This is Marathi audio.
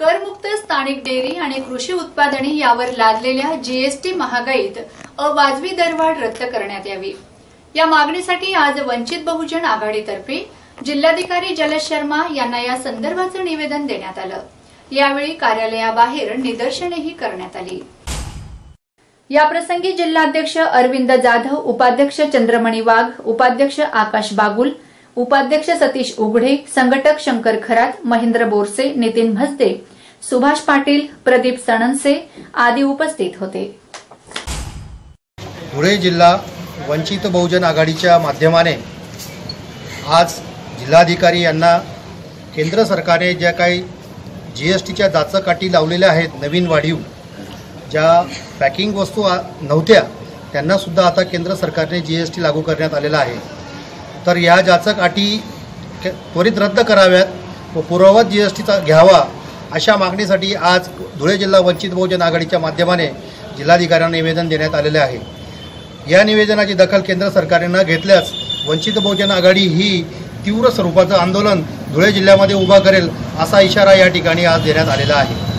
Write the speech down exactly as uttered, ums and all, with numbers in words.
करमुक्त स्थानिक डेअरी आणि कृषी उत्पादने यावर लादलेल्या जीएसटी महागाईत अवाजवी दरवाढ रद्द करण्यात यावी या मागणीसाठी आज वंचित बहुजन आघाडीतर्फे जिल्हाधिकारी जलज शर्मा यांना या संदर्भाचं निवेदन देण्यात आलं। यावेळी कार्यालयाबाहेर निदर्शनेही करण्यात आली। याप्रसंगी जिल्हाध्यक्ष अरविंद जाधव, उपाध्यक्ष चंद्रमणी वाघ, उपाध्यक्ष आकाश बागुल, उपाध्यक्ष सतीश उघडे, संघटक शंकर खरात, महेंद्र बोरसे, नितीन भसदे, सुभाष पाटील, प्रदीप सणनसे आदी उपस्थित होते। धुळे जिल्हा वंचित बहुजन आघाडीच्या माध्यमाने आज जिल्हाधिकारी यांना केंद्र सरकारने ज्या काही जीएसटीच्या दाचकाठी लावलेल्या आहेत, नवीन वाढीव ज्या पॅकिंग वस्तू नव्हत्या त्यांना सुद्धा आता केंद्र सरकारने जीएसटी लागू करण्यात आलेला आहे। तर या जाचक अटी त्वरित रद्द कराव्यात व पूर्ववत जीएसटीचा घ्यावा अशा मागणीसाठी आज धुळे जिल्हा वंचित बहुजन आघाडीच्या माध्यमाने जिल्हाधिकाऱ्यांना निवेदन देण्यात आलेले आहे। या निवेदनाची दखल केंद्र सरकारने न घेतल्यास वंचित बहुजन आघाडी ही तीव्र स्वरूपाचं आंदोलन धुळे जिल्ह्यामध्ये उभा करेल असा इशारा या ठिकाणी आज देण्यात आलेला आहे।